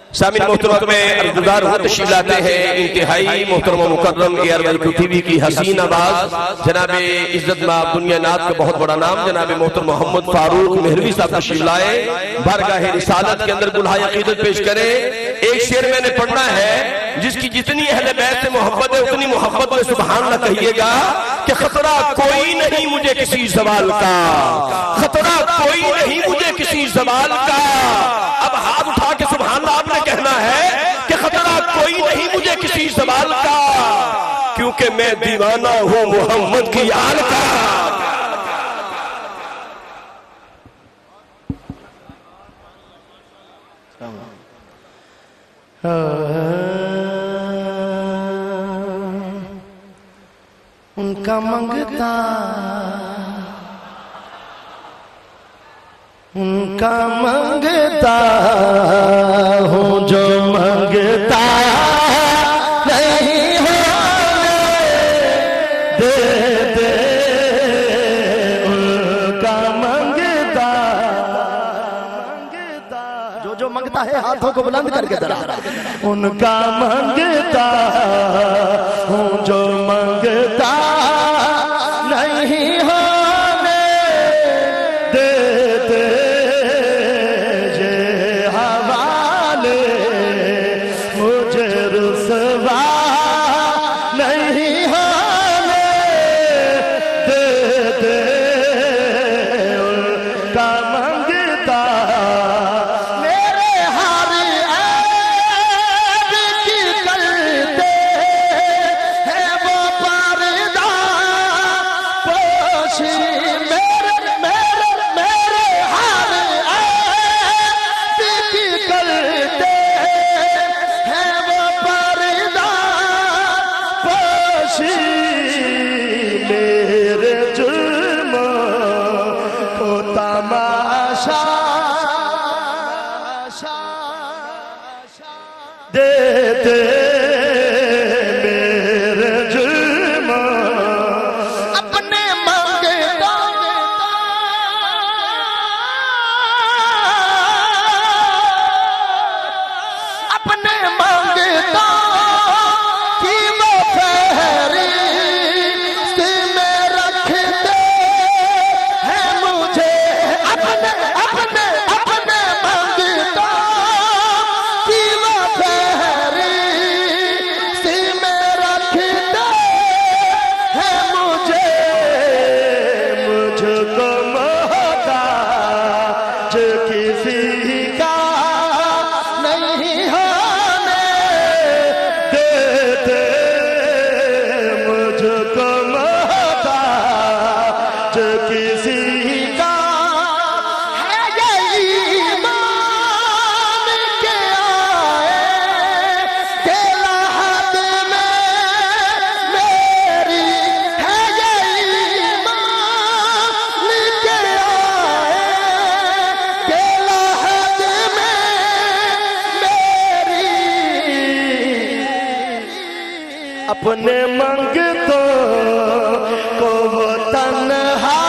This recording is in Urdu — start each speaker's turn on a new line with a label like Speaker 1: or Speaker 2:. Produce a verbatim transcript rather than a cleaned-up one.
Speaker 1: سامعین محترم میں عرضدار ہوں تشریف لاتے ہیں انتہائی محترم و مکرم ایئر ویلکو ٹی وی کی حسین آواز جناب عزت مآب دنیا نات کا بہت بڑا نام جناب محترم محمد فاروق مہروی صاحب تشریف لائے بارگاہ رسالت کے اندر گلہائے عقیدت پیش کریں. ایک شعر میں نے پڑھنا ہے جس کی جتنی اہل بیت سے محبت ہے اتنی محبت میں سبحان اللہ کہیے گا کہ خطرہ کوئی نہیں مجھے کسی زوال کا، خطرہ کوئی نہیں مجھے کسی زوال کا. اب ہاتھ اٹھا کے سبحان اللہ آپ نے کہنا ہے کہ خطرہ کوئی نہیں مجھے کسی زوال کا، کیونکہ میں دیوانہ ہوں محمد کی آل کا.
Speaker 2: ان کا منگتا ان کا منگتا ہوں جو منگتا نہیں ہونے دے دے. ان کا منگتا جو جو منگتا ہے ہاتھوں کو بلند کر کے ذرا. ان کا منگتا ہوں جو منگتا نہیں ہونے دیتے یہ حوالے مجھے رسوا نہیں ہونے دیتے. ان کا منگتا میرے ہر عیب کی کرتے ہیں وہ پردہ پوشی. میرے میرے میرے ہر عیب کی کرتے ہیں وہ پردہ پوشی. میرے جرموں کو تماشا دیتے. میرے جرموں اپنے منگتا اپنے منگتا کی وہ فہرست میں رکھتے ہیں مجھے. اپنے اپنے اپنے منگتا کی وہ فہرست میں رکھتے ہیں مجھے. مجھ کو محتاج کسی کا نہیں ہونے دیتے. مجھ کو محتاج کسی کا ہے یہ ایمان کے آئے کہ لحد میں میری ہے یہ ایمان کے آئے کہ لحد میں میری. اپنے منگتوں کو وہ تنہا